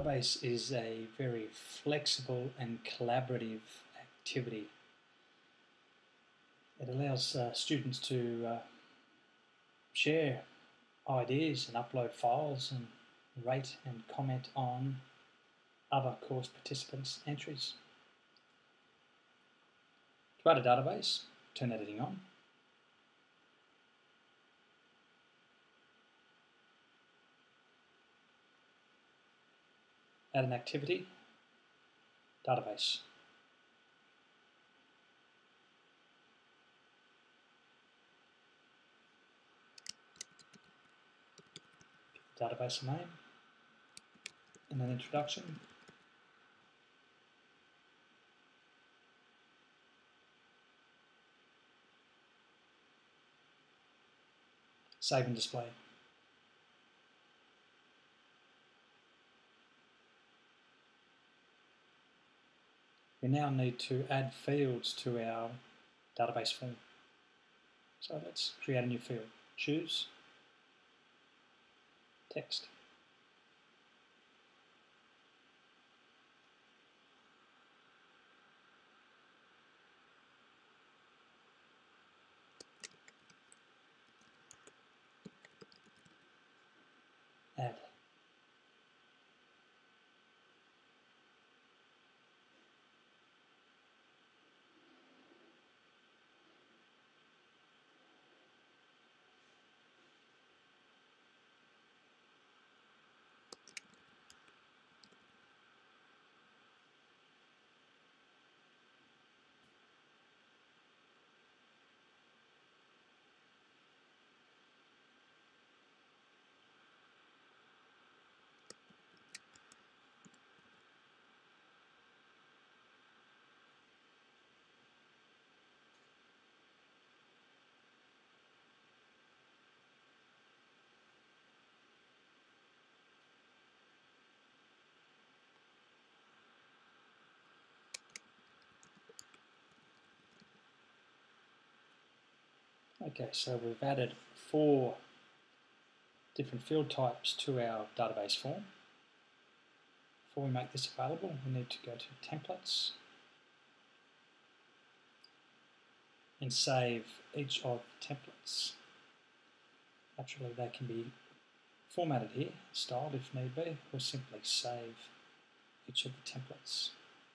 database is a very flexible and collaborative activity. It allows students to share ideas and upload files and rate and comment on other course participants' entries. To add a database, turn editing on. Add an activity, database. Database name and an introduction. Save and display. We now need to add fields to our database form. So let's create a new field. Choose text. Add. Okay, so we've added 4 different field types to our database form. Before we make this available, we need to go to Templates and save each of the templates. Naturally, they can be formatted here, styled if need be, or simply save each of the templates.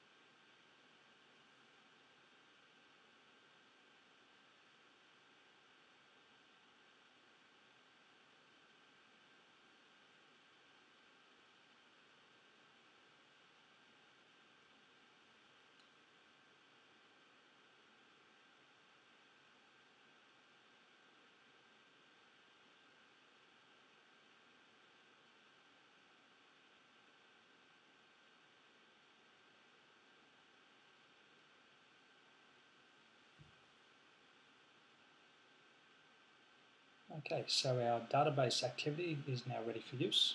Okay, so our database activity is now ready for use.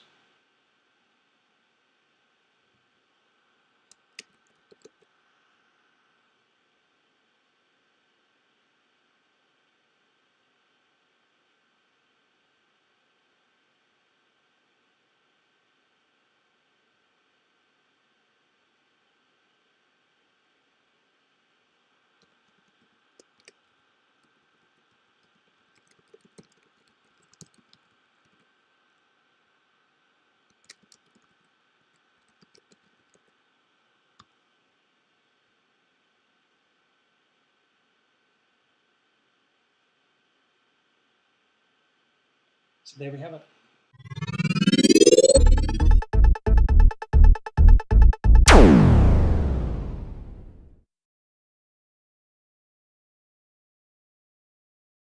So there we have it.